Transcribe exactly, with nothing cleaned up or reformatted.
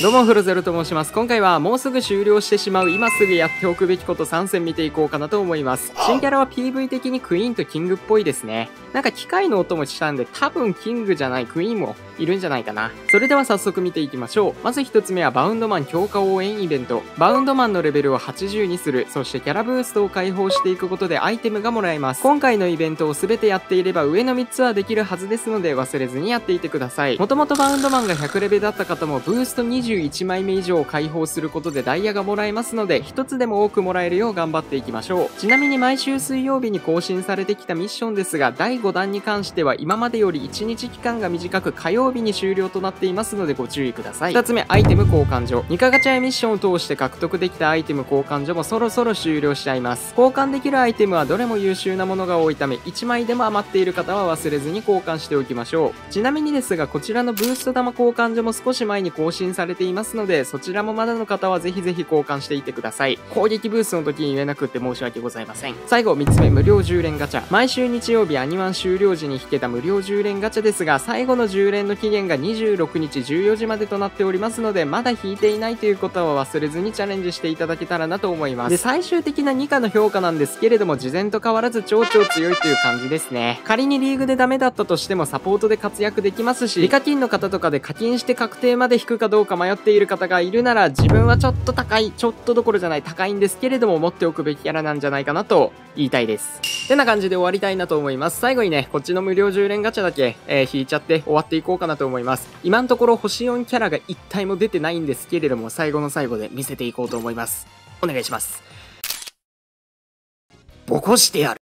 どうもフロゼロと申します。今回はもうすぐ終了してしまう今すぐやっておくべきことさんせん見ていこうかなと思います。新キャラは ピーブイ 的にクイーンとキングっぽいですね。なんか機械の音もしたんで多分キングじゃないクイーンもいるんじゃないかな。それでは早速見ていきましょう。まずひとつめはバウンドマン強化応援イベント。バウンドマンのレベルをはちじゅうにする。そしてキャラブーストを解放していくことでアイテムがもらえます。今回のイベントを全てやっていれば上のみっつはできるはずですので忘れずにやっていてください。もともとバウンドマンがひゃくレベだった方もブーストにじゅういちまいめ以上を解放することでダイヤがもらえますのでひとつでも多くもらえるよう頑張っていきましょう。ちなみに毎週水曜日に更新されてきたミッションですがだいごだんに関しては今までよりいちにち期間が短く火曜日に終了となっていますのでご注意ください。ふたつめアイテム交換所。ニカガチャやミッションを通して獲得できたアイテム交換所もそろそろ終了しちゃいます。交換できるアイテムはどれも優秀なものが多いためいちまいでも余っている方は忘れずに交換しておきましょう。ちなみにですがこちらのブースト玉交換所も少し前に更新されていますのでそちらもまだの方はぜひぜひ交換していってください。攻撃ブーストの時に言えなくって申し訳ございません。最後みっつめ無料じゅう連ガチャ。毎週日曜日アニワン終了時に引けた無料じゅう連ガチャですが最後のじゅう連の期限がにじゅうろくにちじゅうよじまでとなっておりますのでまだ引いていないということは忘れずにチャレンジしていただけたらなと思います。で最終的なにかの評価なんですけれども事前と変わらず超超強いという感じですね。仮にリーグでダメだったとしてもサポートで活躍できますしリカキンの方とかで課金して確定まで引くかどうか迷っている方がいるなら自分はちょっと高いちょっとどころじゃない高いんですけれども持っておくべきキャラなんじゃないかなと言いたいです。てな感じで終わりたいなと思います。最後にねこっちの無料じゅう連ガチャだけ、えー、引いちゃって終わっていこうかなと思います。今のところ星よんキャラがいち体も出てないんですけれども最後の最後で見せていこうと思います。お願いします。ボコしてやる。